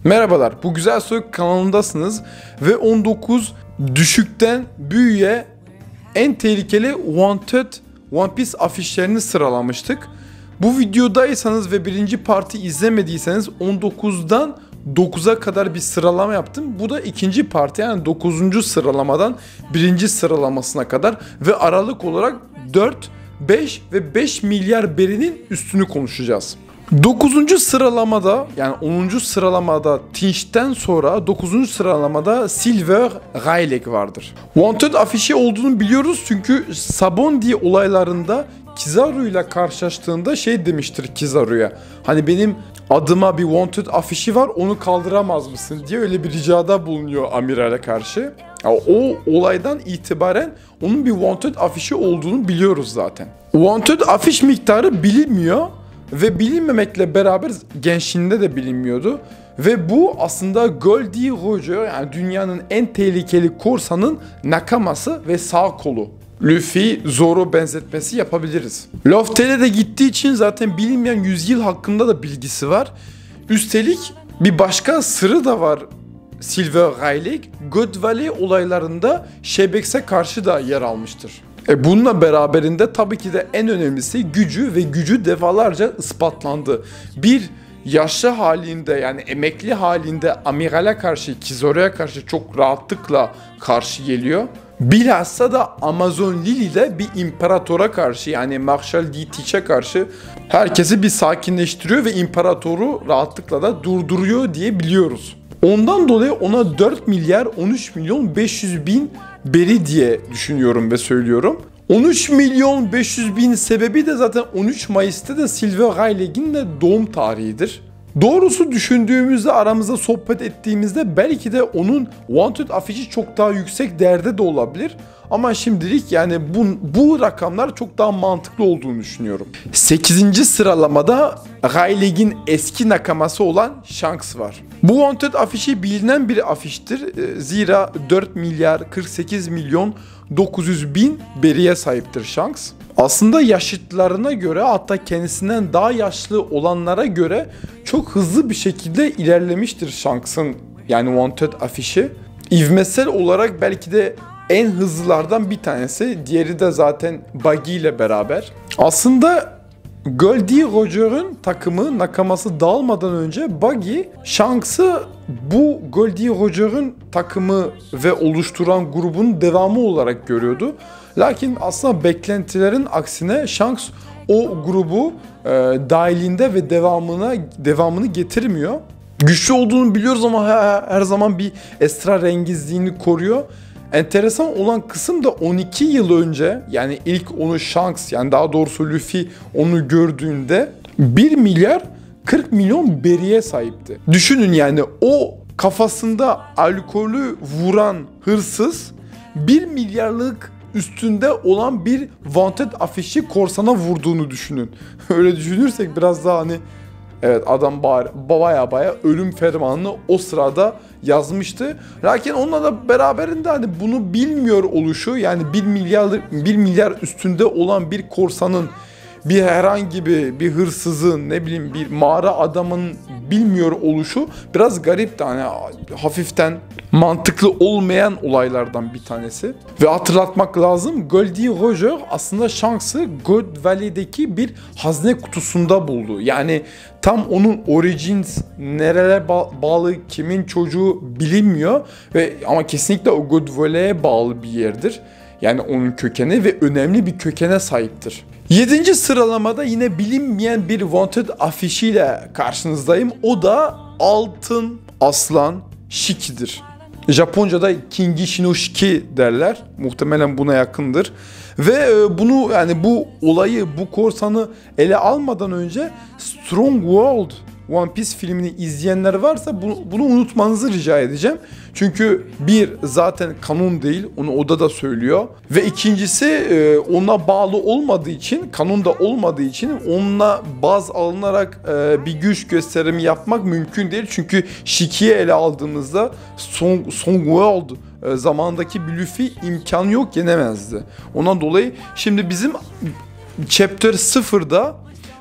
Merhabalar, bu Güzel Soy kanalındasınız ve 19 düşükten büyüğe en tehlikeli Wanted One Piece afişlerini sıralamıştık. Bu videodaysanız ve birinci parti izlemediyseniz 19'dan 9'a kadar bir sıralama yaptım. Bu da ikinci parti, yani 9. sıralamadan birinci sıralamasına kadar ve aralık olarak 4, 5 ve 5 milyar berinin üstünü konuşacağız. 9. sıralamada, yani 10. sıralamada Tinch'ten sonra 9. sıralamada Silver Rayleigh vardır. Wanted afişi olduğunu biliyoruz çünkü Sabondi olaylarında Kizaru ile karşılaştığında şey demiştir Kizaru'ya. Hani benim adıma bir Wanted afişi var, onu kaldıramaz mısın diye öyle bir ricada bulunuyor amirale karşı. Yani o olaydan itibaren onun bir Wanted afişi olduğunu biliyoruz zaten. Wanted afiş miktarı bilinmiyor. Ve bilinmemekle beraber gençliğinde de bilinmiyordu. Ve bu aslında Goldie Roger, yani dünyanın en tehlikeli korsanın nakaması ve sağ kolu. Luffy, Zoro benzetmesi yapabiliriz. Laufey'e de gittiği için zaten bilinmeyen 100 yıl hakkında da bilgisi var. Üstelik bir başka sırrı da var Silver Rayleigh. God Valley olaylarında Shebex'e karşı da yer almıştır. Bununla beraberinde tabii ki de en önemlisi gücü ve gücü defalarca ispatlandı. Bir yaşlı halinde, yani emekli halinde amirale karşı, Kizaru'ya karşı çok rahatlıkla karşı geliyor. Bilhassa da Amazon Lily'de bir imparatora karşı, yani Marshal D. Teach'e karşı herkesi bir sakinleştiriyor ve imparatoru rahatlıkla da durduruyor diye biliyoruz. Ondan dolayı ona 4 milyar 13 milyon 500 bin beri diye düşünüyorum ve söylüyorum. 13 milyon 500 bin sebebi de zaten 13 Mayıs'ta da Silver Rayleigh'in de doğum tarihidir. Doğrusu düşündüğümüzde, aramızda sohbet ettiğimizde belki de onun Wanted afişi çok daha yüksek değerde de olabilir. Ama şimdilik yani bu rakamlar çok daha mantıklı olduğunu düşünüyorum. 8. sıralamada Rayleigh'in eski nakaması olan Shanks var. Bu Wanted afişi bilinen bir afiştir. Zira 4 milyar 48 milyon 900 bin beriye sahiptir Shanks. Aslında yaşıtlarına göre, hatta kendisinden daha yaşlı olanlara göre çok hızlı bir şekilde ilerlemiştir Shanks'ın, yani Wanted afişi. İvmesel olarak belki de en hızlılardan bir tanesi. Diğeri de zaten Buggy ile beraber. Aslında Goldie Roger'ın takımı nakaması dağılmadan önce Buggy, Shanks'ı bu Goldie Roger'ın takımı ve oluşturan grubun devamı olarak görüyordu. Lakin aslında beklentilerin aksine Shanks o grubu dahilinde ve devamını getirmiyor. Güçlü olduğunu biliyoruz ama her zaman bir esrarengizliğini koruyor. Enteresan olan kısım da 12 yıl önce, yani ilk onu Shanks, yani daha doğrusu Luffy onu gördüğünde 1 milyar 40 milyon beriye sahipti. Düşünün, yani o kafasında alkolü vuran hırsız 1 milyarlık üstünde olan bir Wanted afişi korsana vurduğunu düşünün. Öyle düşünürsek biraz daha hani evet, adam baya ölüm fermanını o sırada yazmıştı. Lakin onunla da beraberinde hani bunu bilmiyor oluşu, yani 1 milyar üstünde olan bir korsanın, bir herhangi bir hırsızın, ne bileyim bir mağara adamın bilmiyor oluşu biraz garip de, hani hafiften mantıklı olmayan olaylardan bir tanesi. Ve hatırlatmak lazım, Goldie Roger aslında Shanks'ı God Valley'deki bir hazne kutusunda buldu. Yani tam onun origins nereye bağlı, kimin çocuğu bilinmiyor ama kesinlikle o God Valley'e bağlı bir yerdir. Yani onun kökeni ve önemli bir kökene sahiptir. 7. sıralamada yine bilinmeyen bir Wanted afişiyle karşınızdayım. O da Altın Aslan Shiki'dir. Japonca'da Kingishi no Shiki derler. Muhtemelen buna yakındır. Ve bunu, yani bu olayı, bu korsanı ele almadan önce Strong World One Piece filmini izleyenler varsa bunu unutmanızı rica edeceğim. Çünkü bir, zaten kanon değil, onu oda da söylüyor. Ve ikincisi ona bağlı olmadığı için, kanunda olmadığı için onunla baz alınarak bir güç gösterimi yapmak mümkün değil. Çünkü Shiki'yi ele aldığımızda Song World zamandaki bir Luffy imkanı yok, yenemezdi. Ondan dolayı şimdi bizim Chapter 0'da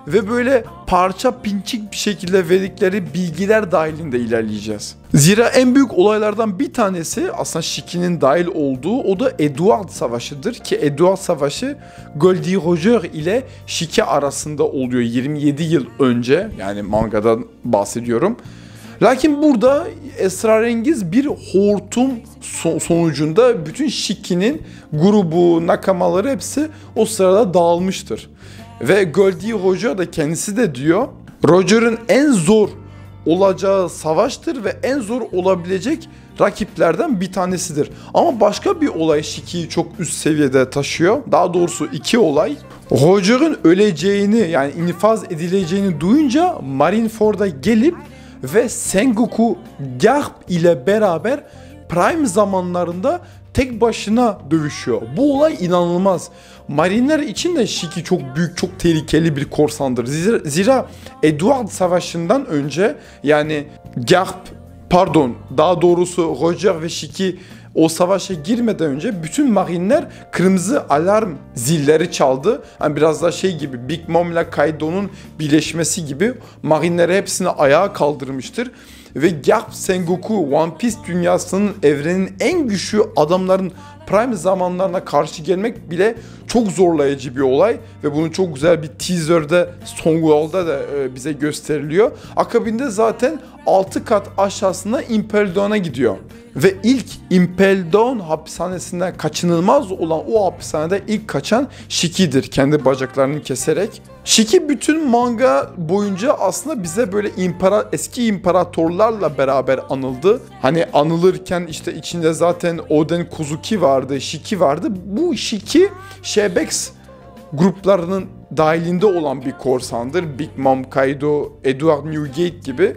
ve böyle parça pinçik bir şekilde verdikleri bilgiler dahilinde ilerleyeceğiz. Zira en büyük olaylardan bir tanesi aslında Shiki'nin dahil olduğu o da Edward Savaşı'dır ki Edward Savaşı Goldie Roger ile Shiki arasında oluyor 27 yıl önce, yani mangadan bahsediyorum. Lakin burada esrarengiz bir hortum sonucunda bütün Shiki'nin grubu, nakamaları hepsi o sırada dağılmıştır. Ve Goldie Roger da kendisi de diyor, Roger'ın en zor olacağı savaştır ve en zor olabilecek rakiplerden bir tanesidir. Ama başka bir olay Shiki'yi çok üst seviyede taşıyor. Daha doğrusu iki olay. Roger'ın öleceğini, yani infaz edileceğini duyunca Marineford'a gelip ve Sengoku Garp ile beraber Prime zamanlarında tek başına dövüşüyor. Bu olay inanılmaz. Marinler için de Shiki çok büyük, çok tehlikeli bir korsandır. Zira Edward Savaşı'ndan önce, yani daha doğrusu Roger ve Shiki o savaşa girmeden önce bütün marinler kırmızı alarm zilleri çaldı. Yani biraz da şey gibi, Big Mom ile Kaido'nun birleşmesi gibi marinleri hepsini ayağa kaldırmıştır. Ve Garp Sengoku One Piece dünyasının, evrenin en güçlü adamların Prime zamanlarına karşı gelmek bile çok zorlayıcı bir olay ve bunu çok güzel bir teaser'da, Stonewall'da da bize gösteriliyor. Akabinde zaten 6 kat aşağısına Impel Down'a gidiyor. Ve ilk Impel Down hapishanesinden kaçınılmaz olan o hapishanede ilk kaçan Shiki'dir, kendi bacaklarını keserek. Shiki bütün manga boyunca aslında bize böyle eski imparatorlarla beraber anıldı. Hani anılırken işte içinde zaten Oden Kozuki vardı, Shiki vardı. Bu Shiki, Shebex gruplarının dahilinde olan bir korsandır. Big Mom, Kaido, Edward Newgate gibi.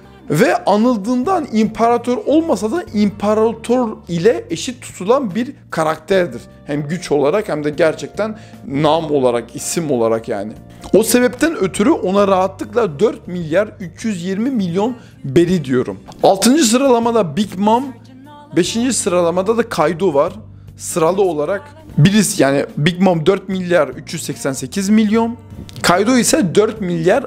Ve anıldığından imparator olmasa da imparator ile eşit tutulan bir karakterdir. Hem güç olarak hem de gerçekten nam olarak, isim olarak yani. O sebepten ötürü ona rahatlıkla 4 milyar 320 milyon beri diyorum. 6. sıralamada Big Mom, 5. sıralamada da Kaido var. Sıralı olarak birisi, yani Big Mom 4 milyar 388 milyon. Kaido ise 4 milyar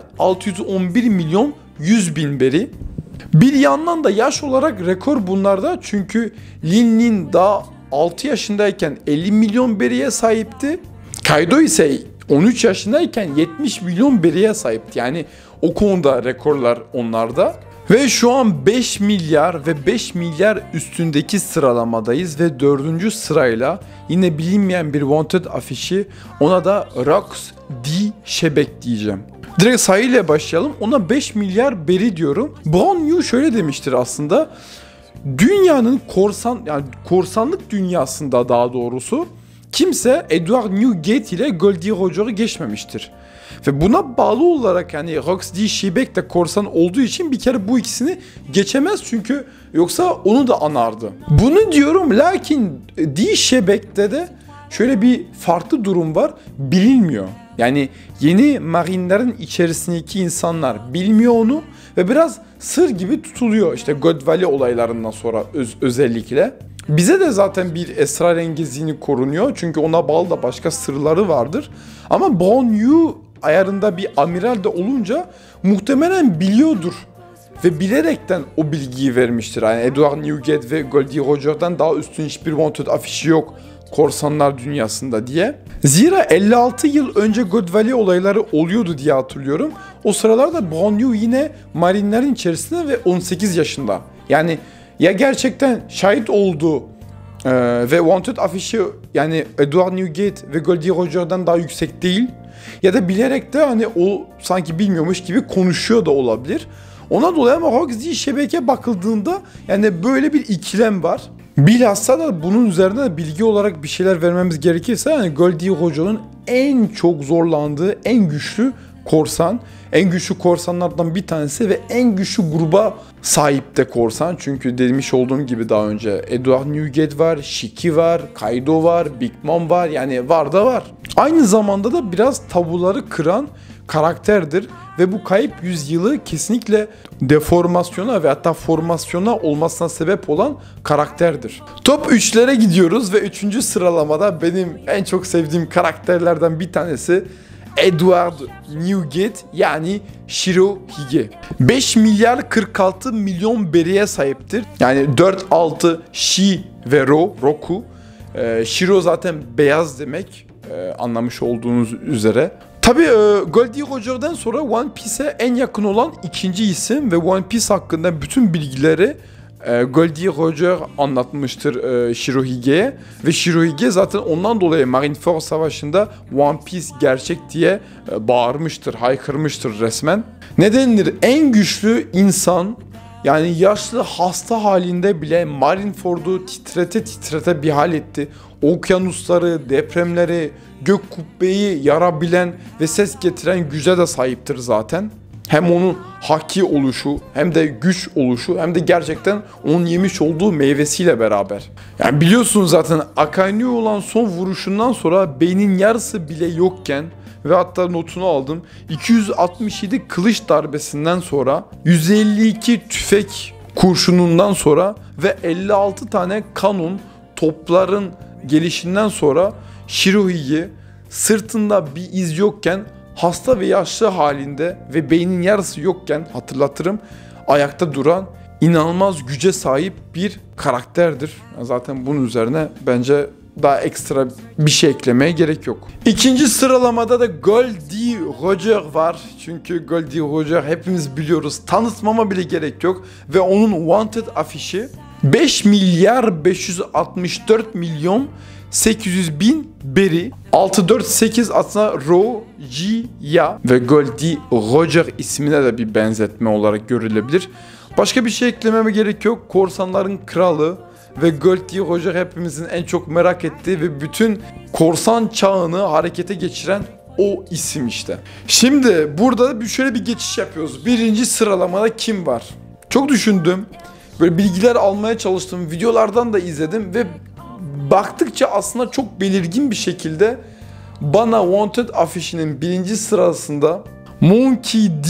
611 milyon 100 bin beri. Bir yandan da yaş olarak rekor bunlarda, çünkü Lin daha 6 yaşındayken 50 milyon beriye sahipti. Kaido ise 13 yaşındayken 70 milyon beriye sahipti. Yani o konuda rekorlar onlarda. Ve şu an 5 milyar ve 5 milyar üstündeki sıralamadayız ve 4. sırayla yine bilinmeyen bir Wanted afişi, ona da Rox D. Shebek diyeceğim. Direkt sayıyla başlayalım. Ona 5 milyar beri diyorum. Brown Yu şöyle demiştir aslında. Dünyanın korsanlık dünyasında daha doğrusu kimse Edward Newgate ile Goldie Roger'ı geçmemiştir. Ve buna bağlı olarak yani Rox D. Shebek de korsan olduğu için bir kere bu ikisini geçemez, çünkü yoksa onu da anardı. Bunu diyorum, lakin D. Shebek'te de şöyle bir farklı durum var. Bilinmiyor. Yani yeni marinlerin içerisindeki insanlar bilmiyor onu ve biraz sır gibi tutuluyor. İşte God Valley olaylarından sonra özellikle. Bize de zaten bir esrarengizliğini korunuyor, çünkü ona bağlı da başka sırları vardır. Ama Brown Yu ayarında bir amiral de olunca muhtemelen biliyordur ve bilerekten o bilgiyi vermiştir. Yani Edward Newgate ve Goldie Roger'dan daha üstün hiçbir Wanted afişi yok korsanlar dünyasında diye. Zira 56 yıl önce God Valley olayları oluyordu diye hatırlıyorum. O sıralarda Brown Yu yine marinlerin içerisinde ve 18 yaşında. Yani ya gerçekten şahit olduğu ve Wanted afişi yani Edward Newgate ve Goldie Roger'dan daha yüksek değil, ya da bilerek de hani o sanki bilmiyormuş gibi konuşuyor da olabilir. Ona dolayı ama Rox D. Shebek'e bakıldığında yani böyle bir ikilem var. Bilhassa da bunun üzerinde de bilgi olarak bir şeyler vermemiz gerekirse, yani Goldie Roger'ın en çok zorlandığı en güçlü korsan, en güçlü korsanlardan bir tanesi ve en güçlü gruba sahip de korsan. Çünkü demiş olduğum gibi daha önce Edward Newgate var, Shiki var, Kaido var, Big Mom var, yani var da var. Aynı zamanda da biraz tabuları kıran karakterdir ve bu kayıp yüzyılı kesinlikle deformasyona ve hatta formasyona olmasına sebep olan karakterdir. Top 3'lere gidiyoruz ve 3. sıralamada benim en çok sevdiğim karakterlerden bir tanesi Edward Newgate yani Shirohige. 5 milyar 46 milyon beriye sahiptir. Yani 4, 6 Shi ve Roku. Shiro zaten beyaz demek, anlamış olduğunuz üzere. Tabii Goldie Roger'dan sonra One Piece'e en yakın olan ikinci isim ve One Piece hakkında bütün bilgileri Goldie Roger anlatmıştır Shirohige'ye ve Shirohige zaten ondan dolayı Marineford Savaşı'nda One Piece gerçek diye bağırmıştır, haykırmıştır resmen. Nedendir? En güçlü insan, yani yaşlı hasta halinde bile Marineford'u titrete titrete bir hal etti. Okyanusları, depremleri, gök kubbeyi yarabilen ve ses getiren güce de sahiptir zaten. Hem onun haki oluşu, hem de güç oluşu, hem de gerçekten onun yemiş olduğu meyvesiyle beraber. Yani biliyorsunuz zaten Akainu olan son vuruşundan sonra beynin yarısı bile yokken ve hatta notunu aldım, 267 kılıç darbesinden sonra, 152 tüfek kurşunundan sonra ve 56 tane kanon topların gelişinden sonra Shirohige sırtında bir iz yokken, hasta ve yaşlı halinde ve beynin yarısı yokken, hatırlatırım, ayakta duran inanılmaz güce sahip bir karakterdir. Zaten bunun üzerine bence daha ekstra bir şey eklemeye gerek yok. İkinci sıralamada da Goldie Roger var. Çünkü Goldie Roger hepimiz biliyoruz. Tanıtmama bile gerek yok. Ve onun Wanted afişi 5 milyar 564 milyon 800 bin beri, 648 aslında Rojiya ve Goldie Roger ismine de bir benzetme olarak görülebilir. Başka bir şey eklememe gerek yok. Korsanların kralı ve Goldie Roger hepimizin en çok merak ettiği ve bütün korsan çağını harekete geçiren o isim işte. Şimdi burada şöyle bir geçiş yapıyoruz. Birinci sıralamada kim var? Çok düşündüm. Böyle bilgiler almaya çalıştım. Videolardan da izledim ve baktıkça aslında çok belirgin bir şekilde bana Wanted afişinin birinci sırasında Monkey D.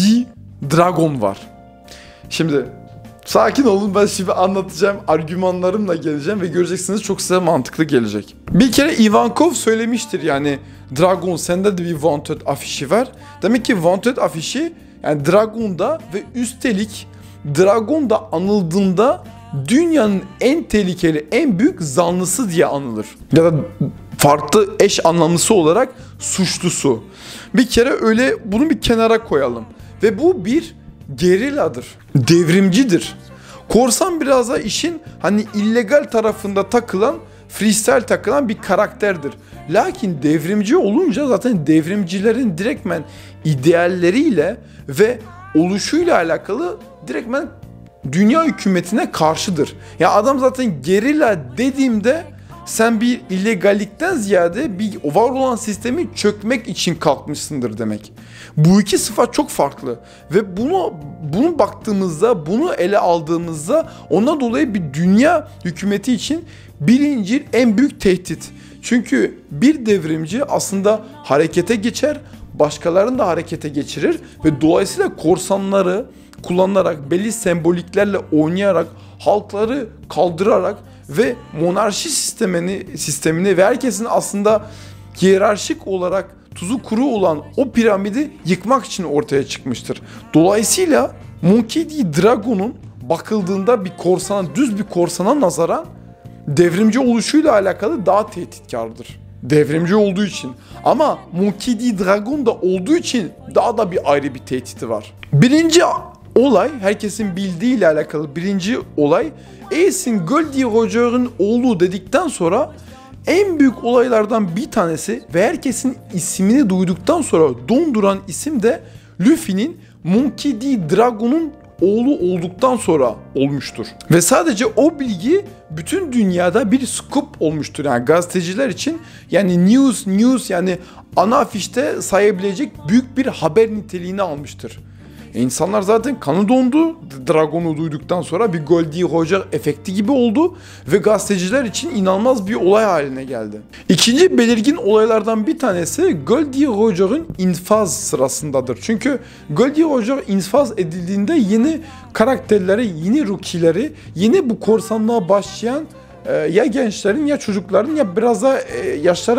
Dragon var. Şimdi sakin olun, ben şimdi anlatacağım, argümanlarımla geleceğim ve göreceksiniz çok size mantıklı gelecek. Bir kere Ivankov söylemiştir, yani Dragon sende de bir Wanted afişi var. Demek ki Wanted afişi yani Dragon'da ve üstelik Dragon'da anıldığında dünyanın en tehlikeli, en büyük zanlısı diye anılır. Ya da farklı eş anlamlısı olarak suçlusu. Bir kere öyle bunu bir kenara koyalım. Ve bu bir gerilladır. Devrimcidir. Korsan biraz da işin hani illegal tarafında takılan, freestyle takılan bir karakterdir. Lakin devrimci olunca zaten devrimcilerin direktmen idealleriyle ve oluşuyla alakalı direktmen dünya hükümetine karşıdır. Ya adam zaten gerilla dediğimde sen bir illegallikten ziyade bir var olan sistemi çökmek için kalkmışsındır demek. Bu iki sıfat çok farklı ve bunu baktığımızda, bunu ele aldığımızda ondan dolayı bir dünya hükümeti için birinci en büyük tehdit. Çünkü bir devrimci aslında harekete geçer, başkalarını da harekete geçirir ve dolayısıyla korsanları kullanarak, belli semboliklerle oynayarak, halkları kaldırarak ve monarşi sistemini ve herkesin aslında hiyerarşik olarak tuzu kuru olan o piramidi yıkmak için ortaya çıkmıştır. Dolayısıyla Monkey D. Dragon'un bakıldığında bir korsana, düz bir korsana nazaran devrimci oluşuyla alakalı daha tehditkardır. Devrimci olduğu için. Ama Monkey D. Dragon da olduğu için daha da bir ayrı bir tehdidi var. Birinci olay, herkesin bildiği ile alakalı birinci olay, Ace'in Goldie Roger'ın oğlu dedikten sonra en büyük olaylardan bir tanesi ve herkesin ismini duyduktan sonra donduran isim de Luffy'nin Monkey D. Dragon'un oğlu olduktan sonra olmuştur. Ve sadece o bilgi bütün dünyada bir scoop olmuştur. Yani gazeteciler için, yani news yani ana afişte sayabilecek büyük bir haber niteliğini almıştır. İnsanlar zaten kanı dondu. Dragon'u duyduktan sonra bir Goldie Roger efekti gibi oldu ve gazeteciler için inanılmaz bir olay haline geldi. İkinci belirgin olaylardan bir tanesi Goldie Roger'ın infaz sırasındadır. Çünkü Goldie Roger infaz edildiğinde yeni karakterleri, yeni rookie'leri, yeni bu korsanlığa başlayan ya gençlerin ya çocukların ya biraz da yaşlara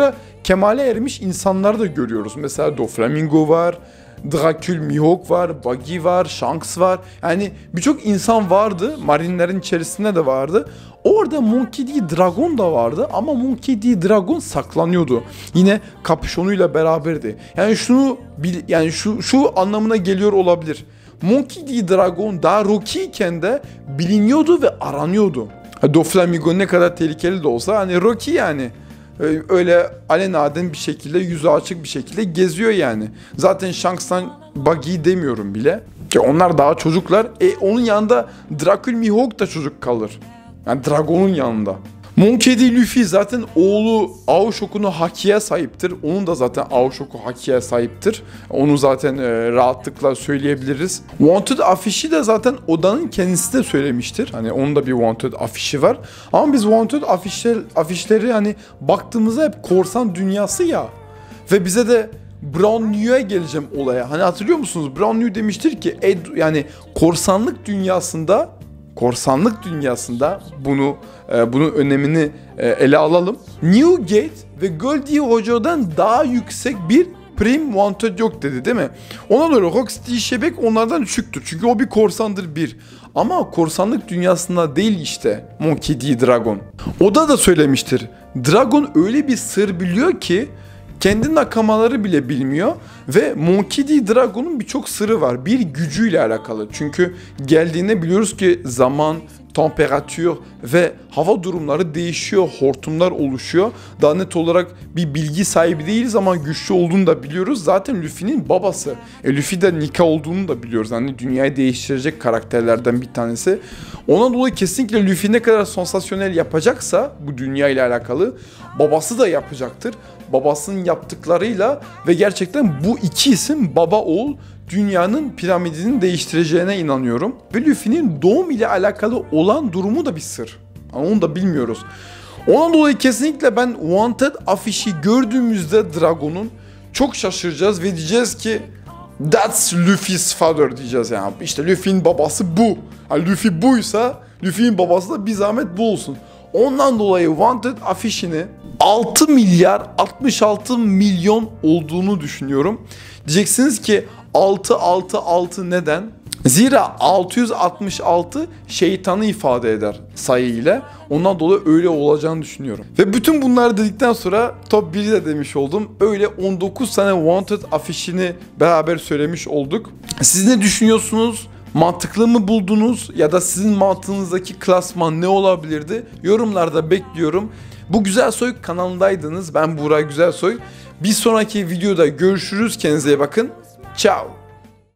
kemale ermiş insanlar da görüyoruz. Mesela Doflamingo var, Dracul Mihawk var, Buggy var, Shanks var. Yani birçok insan vardı. Marinlerin içerisinde de vardı. Orada Monkey D. Dragon da vardı ama Monkey D. Dragon saklanıyordu. Yine kapüşonuyla beraberdi. Yani şu anlamına geliyor olabilir. Monkey D. Dragon daha Rocky iken de biliniyordu ve aranıyordu. Doflamingo ne kadar tehlikeli de olsa hani Rocky yani. Öyle alenen bir şekilde, yüzü açık bir şekilde geziyor yani. Zaten Shanks'tan Buggy demiyorum bile. Ki onlar daha çocuklar. Onun yanında Dracul Mihawk da çocuk kalır. Yani Dragon'un yanında. Monkey D. Luffy zaten oğlu Aoshok'unu Haki'ye sahiptir. Onun da zaten Aoshok'u Haki'ye sahiptir. Onu zaten rahatlıkla söyleyebiliriz. Wanted afişi de zaten Oda'nın kendisi de söylemiştir. Hani onun da bir Wanted afişi var. Ama biz Wanted afişleri hani baktığımızda hep korsan dünyası ya. Ve bize de Brown New'e geleceğim olaya. Hani hatırlıyor musunuz? Brown New demiştir ki yani korsanlık dünyasında bunun önemini ele alalım. Newgate ve Goldie Hojo'dan daha yüksek bir Prim Wanted yok dedi değil mi? Ona göre Rocksteady Şebek onlardan düşüktür. Çünkü o bir korsandır bir. Ama korsanlık dünyasında değil işte Monkey D. Dragon. O da söylemiştir. Dragon öyle bir sır biliyor ki kendi nakamaları bile bilmiyor ve Monkey D. Dragon'un birçok sırrı var. Bir gücüyle alakalı. Çünkü geldiğinde biliyoruz ki zaman, temperatür ve hava durumları değişiyor, hortumlar oluşuyor. Daha net olarak bir bilgi sahibi değiliz ama güçlü olduğunu da biliyoruz. Zaten Luffy'nin babası. Luffy de Nika olduğunu da biliyoruz. Hani dünyayı değiştirecek karakterlerden bir tanesi. Ona dolayı kesinlikle Luffy ne kadar sansasyonel yapacaksa bu dünya ile alakalı babası da yapacaktır. Babasının yaptıklarıyla ve gerçekten bu iki isim baba oğul dünyanın piramidini değiştireceğine inanıyorum. Ve Luffy'nin doğum ile alakalı olan durumu da bir sır. Ama onu da bilmiyoruz. Ondan dolayı kesinlikle ben Wanted afişi gördüğümüzde Dragon'un çok şaşıracağız ve diyeceğiz ki that's Luffy's father diyeceğiz yani. İşte Luffy'nin babası bu. Yani Luffy buysa Luffy'nin babası da bir zahmet bu olsun. Ondan dolayı Wanted afişini 6 milyar 66 milyon olduğunu düşünüyorum. Diyeceksiniz ki 666 neden? Zira 666 şeytanı ifade eder sayı ile. Ondan dolayı öyle olacağını düşünüyorum. Ve bütün bunları dedikten sonra top 1'i de demiş oldum. Öyle 19 tane Wanted afişini beraber söylemiş olduk. Siz ne düşünüyorsunuz? Mantıklı mı buldunuz? Ya da sizin mantığınızdaki klasman ne olabilirdi? Yorumlarda bekliyorum. Bu Güzel Soy kanalındaydınız. Ben Burak Güzelsoy. Bir sonraki videoda görüşürüz. Kendinize iyi bakın. Ciao.